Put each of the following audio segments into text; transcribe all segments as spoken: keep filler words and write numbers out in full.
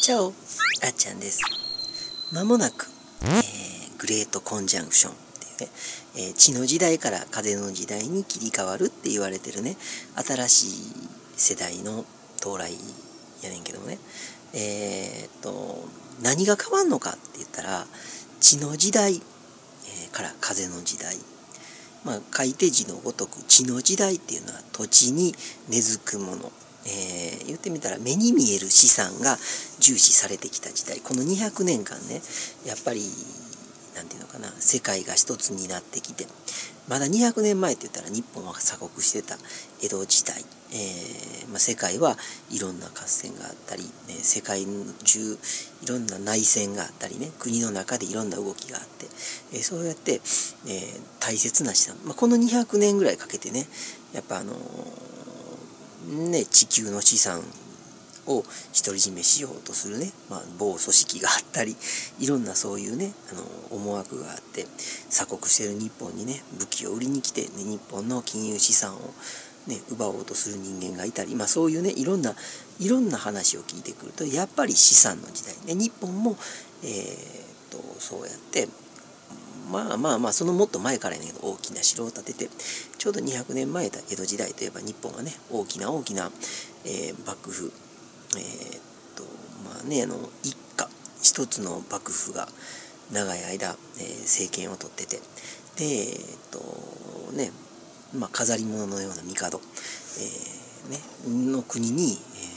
チャオ、あっちゃんです。まもなく、えー、グレートコンジャンクションっていうね、えー、地の時代から風の時代に切り替わるって言われてるね、新しい世代の到来やねんけどもね、えー、っと、何が変わんのかって言ったら、地の時代、えー、から風の時代。まあ、書いて字のごとく地の時代っていうのは土地に根付くもの、えー、言ってみたら目に見える資産が重視されてきた時代。このにひゃくねんかんね、やっぱりなんていうのかな、世界が一つになってきて、まだにひゃくねんまえって言ったら日本は鎖国してた江戸時代、えーまあ、世界はいろんな合戦があったり、ね、世界中いろんな内戦があったりね、国の中でいろんな動きがあって、えー、そうやって、えー、大切な資産、まあ、このにひゃくねんぐらいかけてね、やっぱあのー、ね地球の資産を独り占めしようとするね、まあ、某組織があったり、いろんなそういうね、あの思惑があって、鎖国している日本にね、武器を売りに来て、ね、日本の金融資産を、ね、奪おうとする人間がいたり、まあ、そういうね、いろんないろんな話を聞いてくると、やっぱり資産の時代ね、日本も、えー、とそうやって、まあまあまあそのもっと前からやねんけど、大きな城を建てて、ちょうどにひゃくねんまえだ、江戸時代といえば日本はね、大きな大きな、えー、幕府、えー、っとまあねあの一家一つの幕府が長い間、えー、政権を取ってて、でえー、っとねまあ飾り物のような帝、えー、ねの国に、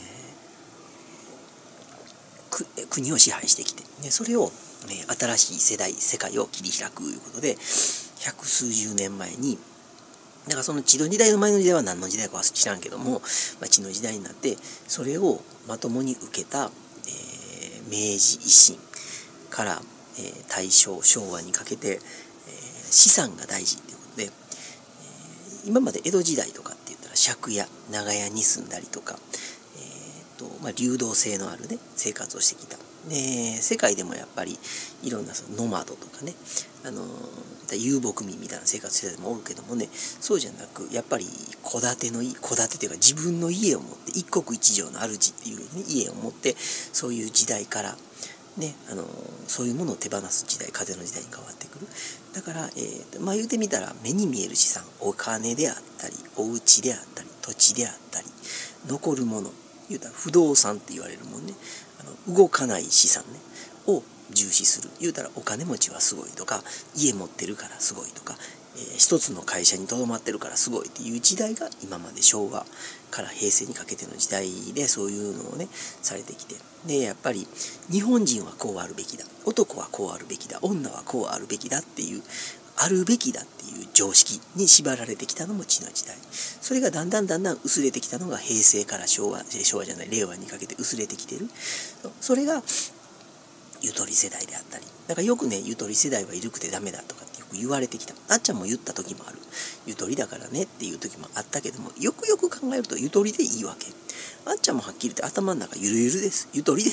えー、国を支配してきて、でそれを、えー、新しい世代世界を切り開くということで、百数十年前に、だからその地の時代の前の時代は何の時代かは知らんけども、まあ、地の時代になって、それをまともに受けた、えー、明治維新から、えー、大正昭和にかけて、えー、資産が大事ということで、えー、今まで江戸時代とかって言ったら借家長屋に住んだりとか、えーとまあ、流動性のあるね生活をしてきた。で世界でもやっぱりいろんなそのノマドとかね、あの遊牧民みたいな生活してる人もおるけどもね、そうじゃなくやっぱり戸建ての戸建てというか自分の家を持って一国一城の主っていう、ね、家を持って、そういう時代からね、あのそういうものを手放す時代、風の時代に変わってくる。だから、えーとまあ、言うてみたら目に見える資産、お金であったりお家であったり土地であったり残るもの、言うたら不動産って言われるもんね、あの動かない資産ねを重視する。言うたらお金持ちはすごいとか、家持ってるからすごいとか、えー、一つの会社にとどまってるからすごいっていう時代が今まで昭和から平成にかけての時代で、そういうのをねされてきて、でやっぱり日本人はこうあるべきだ、男はこうあるべきだ、女はこうあるべきだっていう、あるべきだっていう常識に縛られてきたのも地の時代。それがだんだんだんだん薄れてきたのが平成から昭和、昭和じゃない令和にかけて薄れてきてる。それがゆとり世代であったり、だからよくね、ゆとり世代は緩くてダメだとかってよく言われてきた。あっちゃんも言った時もある。ゆとりだからねっていう時もあったけども、よくよく考えるとゆとりでいいわけ。あっちゃんもはっきり言って頭の中ゆるゆるです。ゆとりです。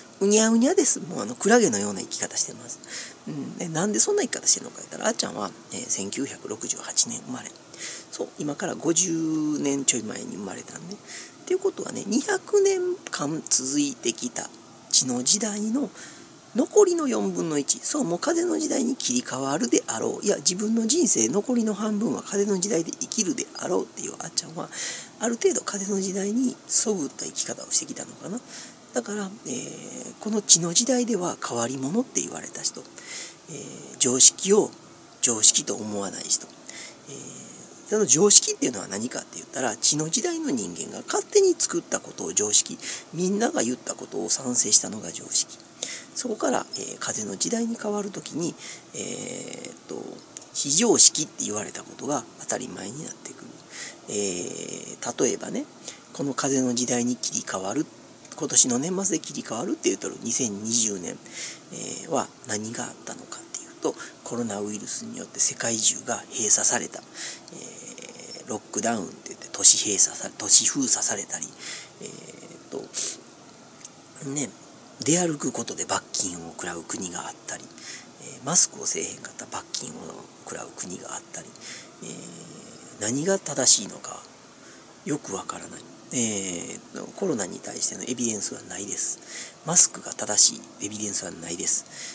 うにゃうにゃです。もうあのクラゲのような生き方してます。うん、でなんでそんな生き方してるのか言ったら、あっちゃんは、えー、せんきゅうひゃくろくじゅうはちねん生まれ。そう、今からごじゅうねんちょい前に生まれたんで。っていうことはね、にひゃくねんかん続いてきた地の時代の残りのよんぶんのいち、そう、もう風の時代に切り替わるであろう、いや自分の人生残りの半分は風の時代で生きるであろうっていうあっちゃんは、ある程度風の時代にそぐった生き方をしてきたのかな。だから、えー、この地の時代では変わり者って言われた人、えー、常識を常識と思わない人、えー、その常識っていうのは何かって言ったら、地の時代の人間が勝手に作ったことを常識、みんなが言ったことを賛成したのが常識。そこから、えー、風の時代に変わるときに、えー、っと非常識って言われたことが当たり前になってくる。えー、例えばね、この風の時代に切り替わる、今年の年末で切り替わるっていうとにせんにじゅうねん、えー、は何があったのかっていうと、コロナウイルスによって世界中が閉鎖された、えー、ロックダウンって言って都市閉鎖さ都市封鎖されたり、えー、っとね出歩くことで罰金を食らう国があったり、えー、マスクをせえへんかったら罰金を食らう国があったり、えー、何が正しいのか、 よくわからない。えー、コロナに対してのエビデンスはないです。マスクが正しいエビデンスはないです。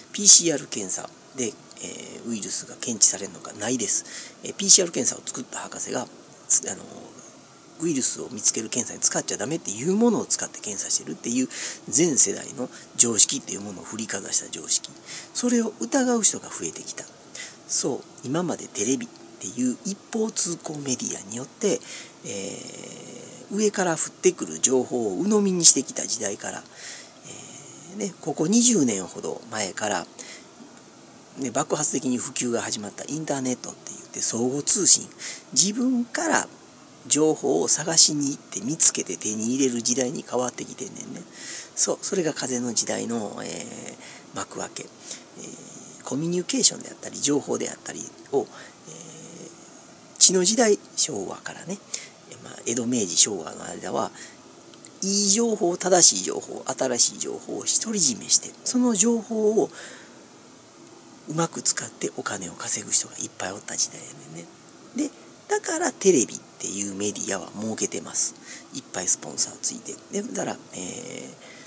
ピーシーアール 検査で、えー、ウイルスが検知されるのかないです。えー、ピーシーアール 検査を作った博士があのウイルスを見つける検査に使っちゃダメっていうものを使って検査してるっていう全世代の常識っていうものを振りかざした常識、それを疑う人が増えてきた。そう、今までテレビっていう一方通行メディアによって、えー、上から降ってくる情報を鵜呑みにしてきた時代から、えーね、ここにじゅうねんほど前から、ね、爆発的に普及が始まったインターネットって言って相互通信、自分から情報を探しに行って見つけて手に入れる時代に変わってきてんねんね。そう、それが風の時代の、えー、幕開け、えー、コミュニケーションであったり情報であったりを、えー、血の時代昭和からね、まあ、江戸明治昭和の間はいい情報、正しい情報、新しい情報を独り占めして、その情報をうまく使ってお金を稼ぐ人がいっぱいおった時代やねんね。でだからテレビっていうメディアは儲けてます。いっぱいスポンサーついて。でだから、え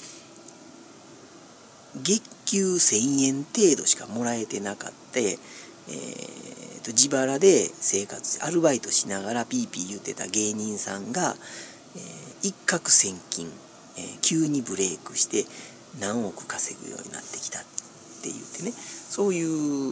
ー、月給せんえん程度しかもらえてなかった、えー、と自腹で生活アルバイトしながらピーピー言ってた芸人さんが、えー、一攫千金、えー、急にブレイクして何億稼ぐようになってきたって言ってね、そういう、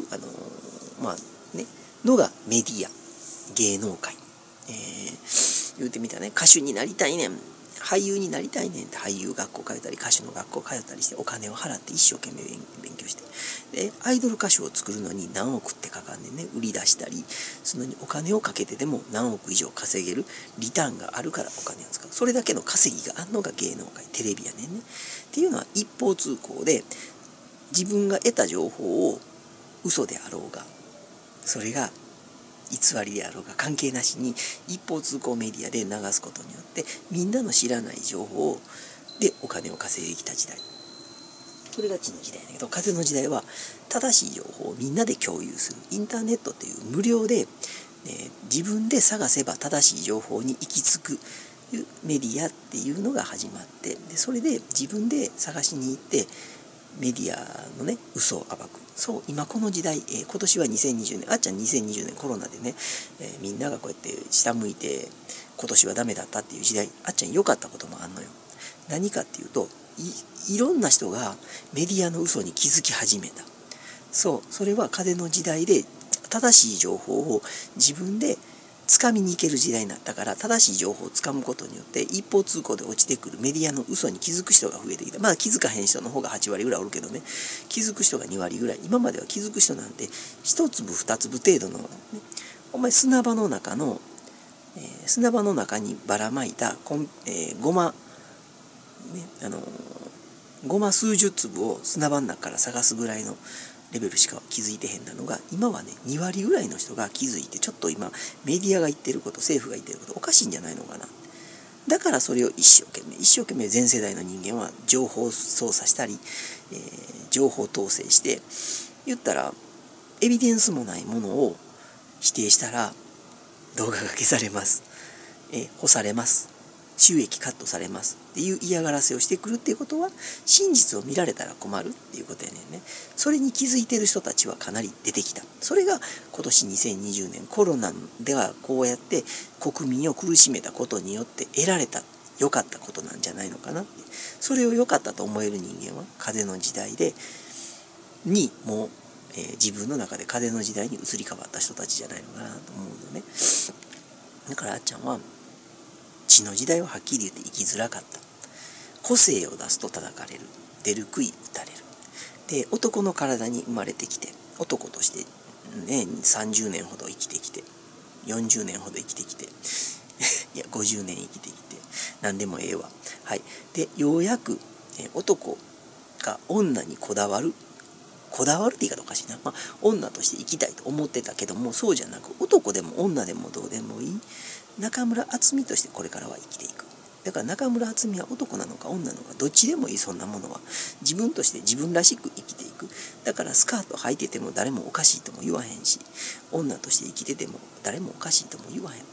あのー、まあねのがメディア、芸能界、えー、言うてみたらね、歌手になりたいねん、俳優になりたいねんって俳優学校通ったり歌手の学校通ったりしてお金を払って一生懸命勉強して、でアイドル歌手を作るのに何億ってかかんねんね。売り出したりそのにお金をかけてでも何億以上稼げるリターンがあるからお金を使う、それだけの稼ぎがあるのが芸能界、テレビやねんね。っていうのは一方通行で、自分が得た情報を嘘であろうがそれが偽りであろうが関係なしに一方通行メディアで流すことによってみんなの知らない情報でお金を稼いできた時代、それが地の時代だけど、風の時代は正しい情報をみんなで共有するインターネットっていう無料で、ね、自分で探せば正しい情報に行き着くメディアっていうのが始まって、でそれで自分で探しに行ってメディアのね嘘を暴く。そう、今この時代、えー、今年はにせんにじゅうねん、あっちゃんにせんにじゅうねんコロナでね、えー、みんながこうやって下向いて今年はダメだったっていう時代、あっちゃん良かったこともあんのよ。何かっていうと い, いろんな人がメディアの嘘に気づき始めた。そう、それは風の時代で正しい情報を自分で掴みに行ける時代になったから、正しい情報を掴むことによって一方通行で落ちてくるメディアの嘘に気づく人が増えてきた。まあ気づかへん人の方がはちわりぐらいおるけどね、気づく人がにわりぐらい。今までは気づく人なんて一粒二粒程度の、ね、お前砂場の中の、えー、砂場の中にばらまいたコン、えー、ごま、ね、あのー、ごま数十粒を砂場の中から探すぐらいのレベルしか気づいてへんなのが、今はねにわりぐらいの人が気づいて、ちょっと今メディアが言ってること、政府が言ってることおかしいんじゃないのかな。だからそれを一生懸命一生懸命全世代の人間は情報操作したり、えー、情報統制して、言ったらエビデンスもないものを否定したら動画が消されます、えー、干されます、収益カットされますっていう嫌がらせをしてくるっていうことは、真実を見られたら困るっていうことやねんね。それに気づいてる人たちはかなり出てきた。それが今年にせんにじゅうねんコロナではこうやって国民を苦しめたことによって得られた良かったことなんじゃないのかなって。それを良かったと思える人間は風の時代でにもう、えー、自分の中で風の時代に移り変わった人たちじゃないのかなと思うのね。だからあっちゃんは血の時代ははっきり言って生きづらかった。個性を出すと叩かれる、出る杭打たれる。で男の体に生まれてきて男としてねさんじゅうねんほど生きてきてよんじゅうねんほど生きてきていやごじゅうねん生きてきて何でもええわ。はい。でようやくえ男が女にこだわるこだわるって言い方おかしいな、まあ、女として生きたいと思ってたけども、そうじゃなく男でも女でもどうでもいい中村敦美としてこれからは生きていく。だから中村敦美は男なのか女なのかどっちでもいい。そんなものは自分として自分らしく生きていく。だからスカート履いてても誰もおかしいとも言わへんし、女として生きてても誰もおかしいとも言わへん。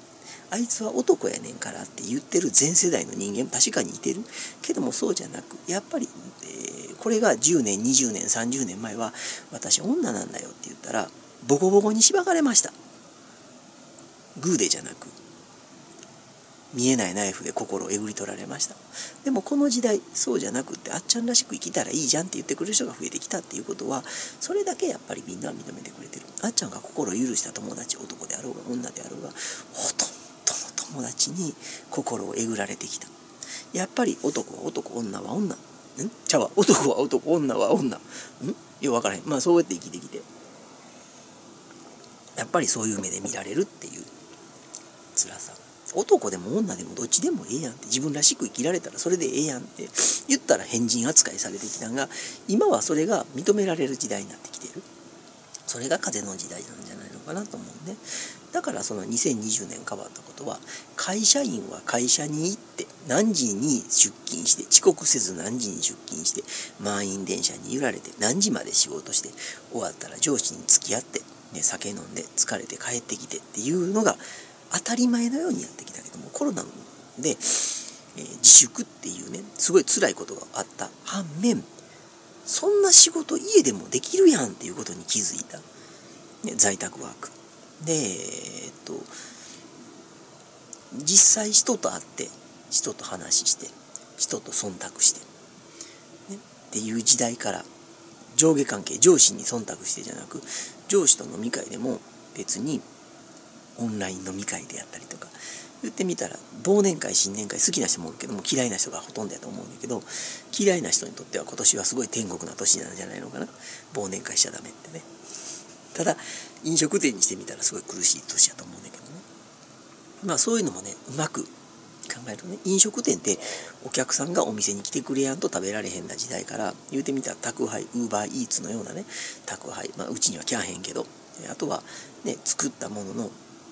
あいつは男やねんからって言ってる全世代の人間も確かにいてるけども、そうじゃなくやっぱり、えー、これがじゅうねんにじゅうねんさんじゅうねんまえは私女なんだよって言ったらボコボコにしばかれました。グーでじゃなく見えないナイフで心をえぐり取られました。でもこの時代そうじゃなくって、あっちゃんらしく生きたらいいじゃんって言ってくれる人が増えてきたっていうことは、それだけやっぱりみんな認めてくれてる。あっちゃんが心を許した友達、男であろうが女であろうが、ほとんどの友達に心をえぐられてきた。やっぱり男は男、女は女、んちゃうわ、男は男、女は女、んよう分からへん。まあそうやって生きてきて、やっぱりそういう目で見られるっていう辛さ。男でも女でもどっちでもええやんって、自分らしく生きられたらそれでええやんって言ったら変人扱いされてきたんが、今はそれが認められる時代になってきている。それが風の時代なんじゃないのかなと思うんで、だからそのにせんにじゅうねん変わったことは、会社員は会社に行って何時に出勤して、遅刻せず何時に出勤して、満員電車に揺られて何時まで仕事して、終わったら上司に付き合って、ね、酒飲んで疲れて帰ってきてっていうのが当たり前のようにやってきたけども、コロナで、えー、自粛っていうねすごい辛いことがあった反面、そんな仕事家でもできるやんっていうことに気づいた、ね、在宅ワークで、えー、っと実際人と会って人と話して人と忖度して、ね、っていう時代から、上下関係、上司に忖度してじゃなく、上司と飲み会でも別にオンライン飲み会でやったりとか、言ってみたら忘年会新年会好きな人もおるけども嫌いな人がほとんどやと思うんだけど、嫌いな人にとっては今年はすごい天国な年なんじゃないのかな。忘年会しちゃダメってね。ただ飲食店にしてみたらすごい苦しい年やと思うんだけどね。まあそういうのもねうまく考えるとね、飲食店ってお客さんがお店に来てくれやんと食べられへんな時代から、言うてみたら宅配、ウーバーイーツのようなね宅配、まあうちには来ゃへんけど、あとはね作ったものの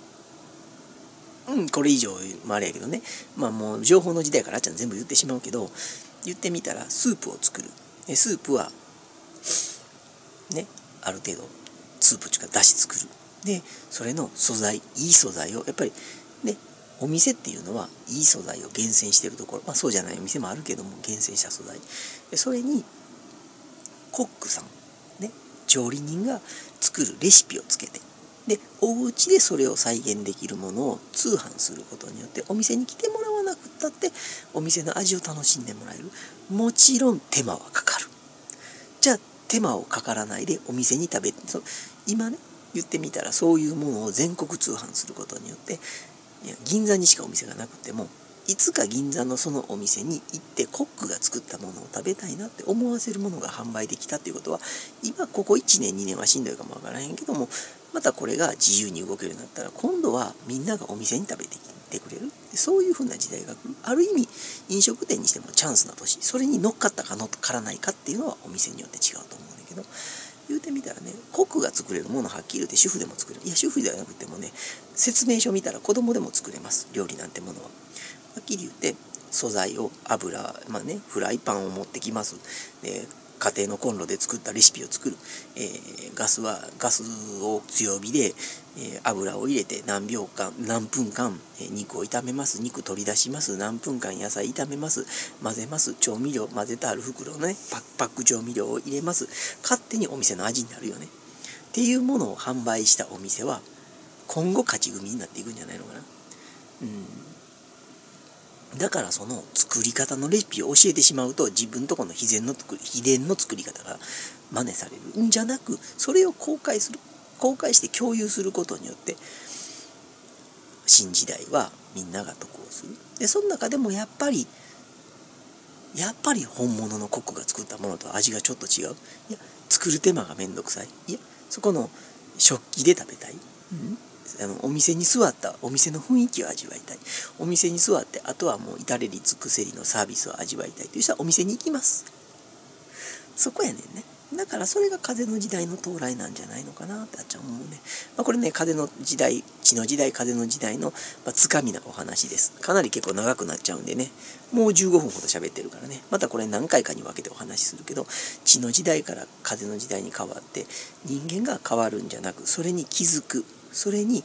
うんこれ以上もあれやけどね、まあもう情報の時代からあっちゃん全部言ってしまうけど、言ってみたらスープを作る。スープはねある程度スープっていうかだし作る。でそれの素材、いい素材をやっぱりね、お店っていうのはいい素材を厳選してるところ、まあそうじゃないお店もあるけども厳選した素材、それにコックさんね、調理人が作るレシピをつけて、でお家でそれを再現できるものを通販することによって、お店に来てもらわなくったってお店の味を楽しんでもらえる。もちろん手間はかかる。じゃあ手間をかからないでお店に食べ、そう今ね言ってみたらそういうものを全国通販することによって、いや銀座にしかお店がなくてもいつか銀座のそのお店に行ってコックが作ったものを食べたいなって思わせるものが販売できたっていうことは、今ここいちねんにねんはしんどいかもわからへんけども、またこれが自由に動けるようになったら今度はみんながお店に食べてきてくれる、そういうふうな時代が来る。ある意味飲食店にしてもチャンスな年、それに乗っかったか乗っからないかっていうのはお店によって違うと思うんだけど、言うてみたらね、コックが作れるものはっきり言って主婦でも作れる。いや主婦ではなくてもね、説明書見たら子供でも作れます、料理なんてものは。はっきり言って素材を油、まあね、フライパンを持ってきます。で家庭のコンロで作ったレシピを作る。えー、ガスはガスを強火で、えー、油を入れて何秒間何分間、えー、肉を炒めます。肉取り出します。何分間野菜炒めます。混ぜます。調味料混ぜてある袋のねパッパック調味料を入れます。勝手にお店の味になるよねっていうものを販売したお店は今後勝ち組になっていくんじゃないのかな。うんだからその作り方のレシピを教えてしまうと、自分とこの秘伝の作り秘伝の作り方が真似されるんじゃなく、それを公開する公開して共有することによって新時代はみんなが得をする。でその中でもやっぱりやっぱり本物のコックが作ったものと味がちょっと違う。いや作る手間がめんどくさい。いやそこの食器で食べたい。うんあのお店に座ったお店の雰囲気を味わいたい。お店に座ってあとはもう至れり尽くせりのサービスを味わいたいという人はお店に行きます。そこやねんね。だからそれが風の時代の到来なんじゃないのかなってあっちゃん思うね。まあ、これね風の時代地の時代風の時代の、まあ、つかみなお話です。かなり結構長くなっちゃうんでね、もうじゅうごふんほど喋ってるからね、またこれ何回かに分けてお話しするけど、地の時代から風の時代に変わって人間が変わるんじゃなく、それに気づく、それに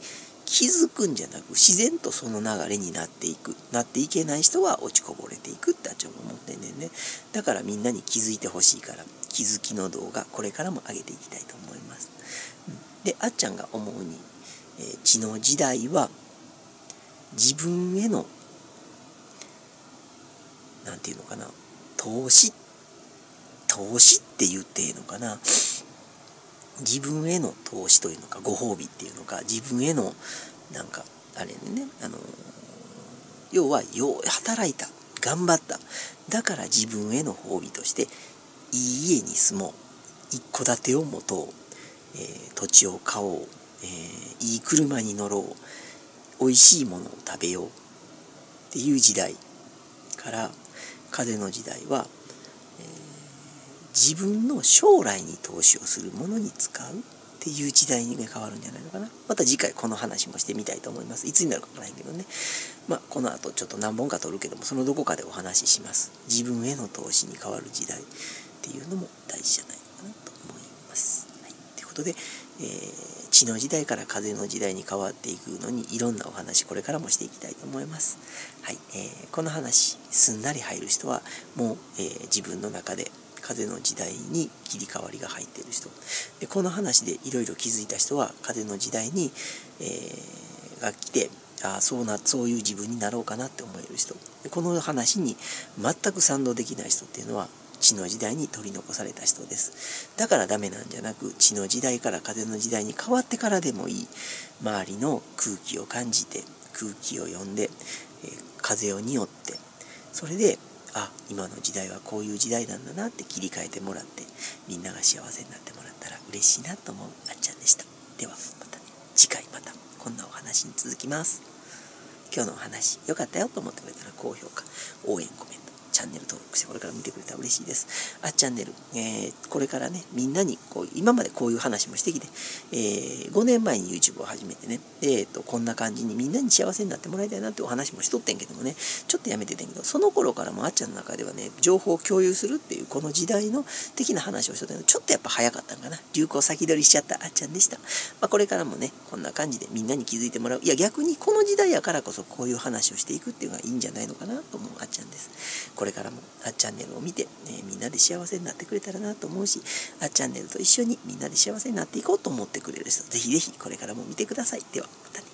気づくんじゃなく自然とその流れになっていく。なっていけない人は落ちこぼれていくってあっちゃんも思ってんねんね。だからみんなに気づいてほしいから気づきの動画これからも上げていきたいと思います。うん、であっちゃんが思うに、えー、血の時代は自分へのなんていうのかな投資投資って言っていいのかな、自分への投資というのかご褒美っていうのか、自分へのなんかあれね、あの要はよう働いた、頑張った、だから自分への褒美としていい家に住もう、一戸建てを持とう、えー、土地を買おう、えー、いい車に乗ろう、おいしいものを食べようっていう時代から風の時代は、えー、自分の将来に投資をするものに使うっていう時代に変わるんじゃないのかな。また次回この話もしてみたいと思います。いつになるかわからへんけどね。まあこの後ちょっと何本か撮るけども、そのどこかでお話しします。自分への投資に変わる時代っていうのも大事じゃないのかなと思います。はい、ということで、えー、地の時代から風の時代に変わっていくのにいろんなお話これからもしていきたいと思います。はい、えー、この話すんなり入る人はもう、えー、自分の中で風の時代に切り替わりが入っている人で、この話でいろいろ気づいた人は風の時代に、えー、が来て、ああそうなそういう自分になろうかなって思える人で、この話に全く賛同できない人っていうのは地の時代に取り残された人です。だからダメなんじゃなく、地の時代から風の時代に変わってからでもいい、周りの空気を感じて空気を読んで、えー、風を匂って、それであ、今の時代はこういう時代なんだなって切り替えてもらって、みんなが幸せになってもらったら嬉しいなと思うあっちゃんでした。ではまたね、次回またこんなお話に続きます。今日のお話良かったよと思ってくれたら高評価、応援、コメント、チャンネル登録してこれから見てくれたら嬉しいです。あっチャンネル、えー、これからねみんなにこう今までこういう話もしてきて、えー、ごねんまえに YouTube を始めてね、えー、とこんな感じにみんなに幸せになってもらいたいなってお話もしとってんけどもね、ちょっとやめててんけど、その頃からもあっちゃんの中ではね情報を共有するっていうこの時代の的な話をしとったけど、ちょっとやっぱ早かったんかな、流行先取りしちゃったあっちゃんでした。まあ、これからもねこんな感じでみんなに気づいてもらう、いや逆にこの時代やからこそこういう話をしていくっていうのがいいんじゃないのかなと思うあっちゃんです。これからもあっチャンネルを見て、えー、みんなで幸せになってくれたらなと思うし、あっチャンネルと一緒にみんなで幸せになっていこうと思ってくれる人、ぜひぜひこれからも見てください。ではまたね。